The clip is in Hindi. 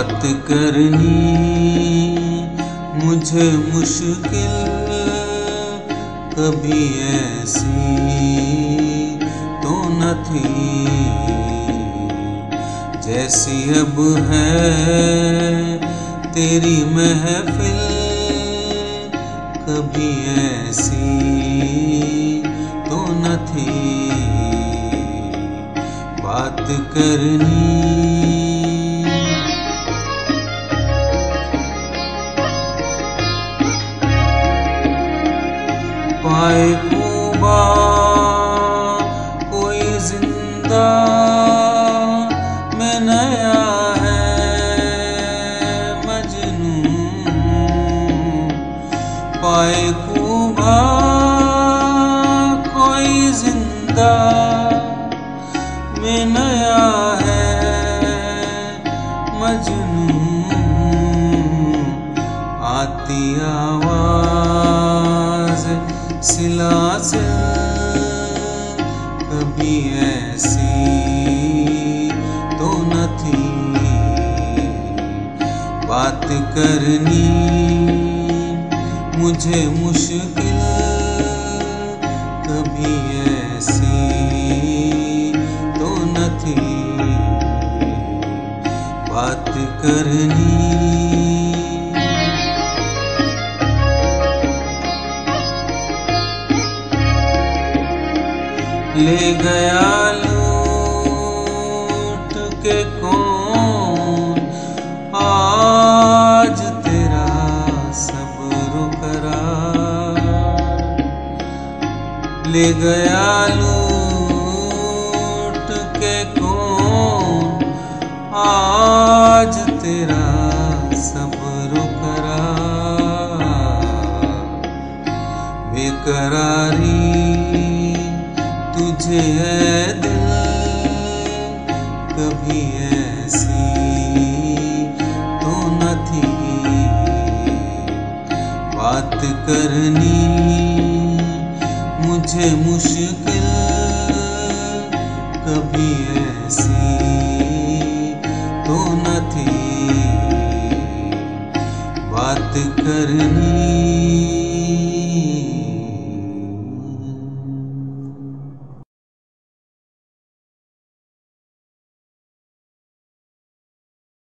बात करनी मुझे मुश्किल कभी ऐसी तो न थी जैसी अब है तेरी महफिल। कभी ऐसी तो न थी बात करनी। पाए खूबा कोई जिंदा में नया है मजनू। पाए खूबा कोई जिंदा में नया है मजनू। आती आवाज सिला से कभी ऐसी तो न थी बात करनी मुझे मुश्किल कभी ऐसी तो न थी बात करनी। ले गया लूट के कौन आज तेरा सब्र करार। ले गया लूट के कौन आज तेरा सब्र करार। बेकरारी तुझे है दिल कभी ऐसी तो न थी बात करनी मुझे मुश्किल